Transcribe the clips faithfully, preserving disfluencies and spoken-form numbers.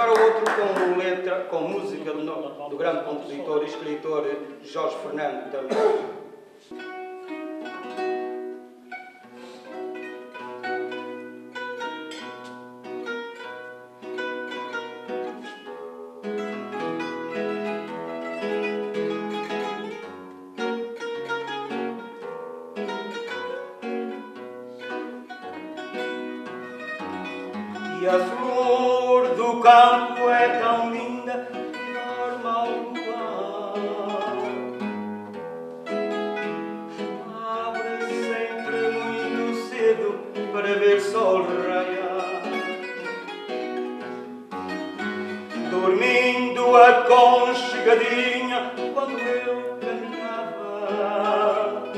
agora outro com letra, com música do, do grande compositor e escritor Jorge Fernando também. E a flor do campo é tão linda e dorme ao luar. Abre sempre muito cedo para ver sol raiar. Dormindo aconchegadinha quando eu caminhava,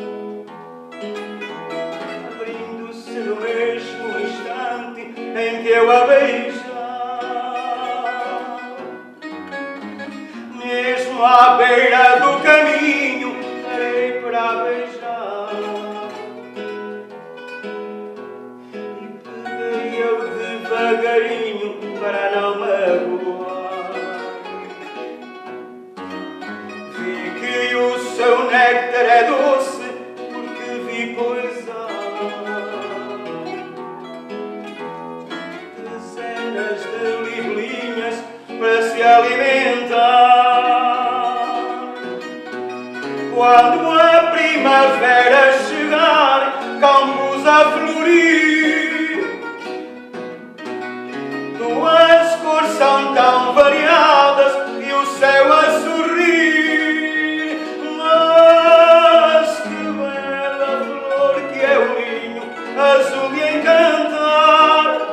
abrindo-se no mesmo instante em que eu a beijar, mesmo à beira do caminho parei para a beijar, e peguei eu devagarinho para não magoar. Vi que o seu néctar é doce porque vi coisar de libelinhas para se alimentar. Quando a primavera chegar, campos a florir, duas cores são tão variadas e o céu a sorrir. Mas que bela flor que é o ninho azul de encantar,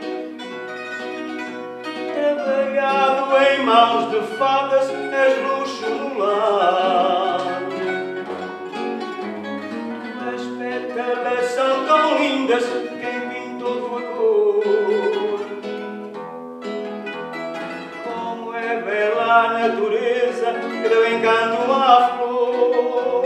trabalhado em mãos de fadas, és luxo no lar. As pétalas são tão lindas, quem pintou tua cor? Como é bela a natureza que deu encanto à flor.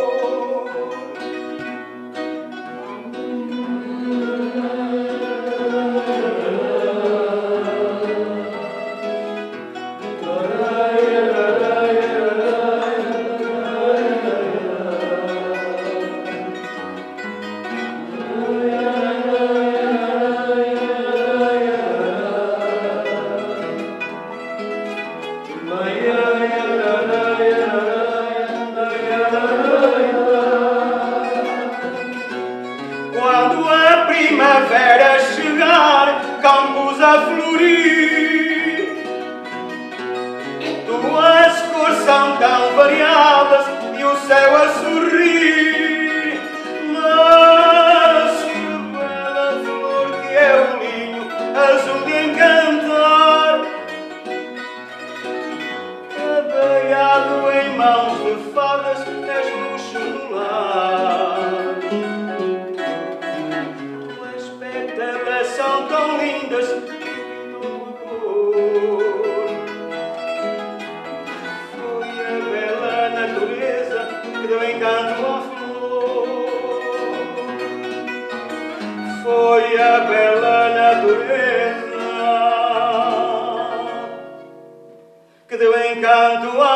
Quando a primavera chegar, campos a florir, tuas cores são tão variadas e o céu a sorrir. Mas que bela flor que é o linho azul de encantar, trabalhado em mãos de fadas, és luxo no lar. As pétalas são tão lindas que pintou a cor. Foi a bela natureza que deu encanto à flor. Foi a bela natureza que deu encanto à